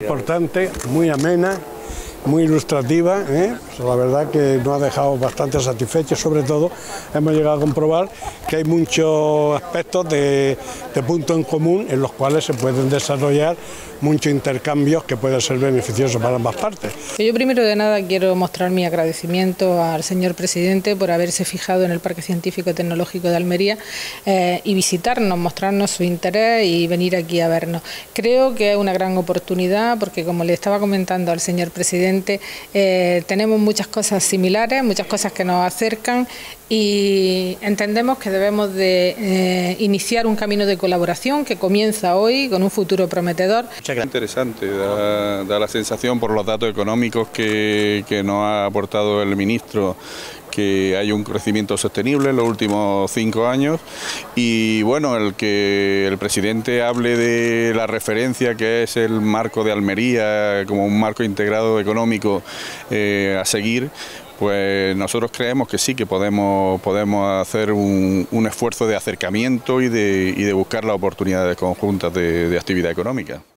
Importante, muy amena, muy ilustrativa, la verdad que nos ha dejado bastante satisfechos. Sobre todo hemos llegado a comprobar que hay muchos aspectos de punto en común en los cuales se pueden desarrollar muchos intercambios que pueden ser beneficiosos para ambas partes. Yo primero de nada quiero mostrar mi agradecimiento al señor presidente por haberse fijado en el Parque Científico y Tecnológico de Almería y visitarnos, mostrarnos su interés y venir aquí a vernos. Creo que es una gran oportunidad porque, como le estaba comentando al señor presidente, tenemos muchas cosas similares, muchas cosas que nos acercan y entendemos que debemos de iniciar un camino de colaboración que comienza hoy con un futuro prometedor. Interesante, da la sensación por los datos económicos que nos ha aportado el ministro que hay un crecimiento sostenible en los últimos 5 años y bueno, el que el presidente hable de la referencia que es el marco de Almería como un marco integrado económico a seguir, pues nosotros creemos que sí, que podemos hacer un esfuerzo de acercamiento y de buscar las oportunidades conjuntas de actividad económica.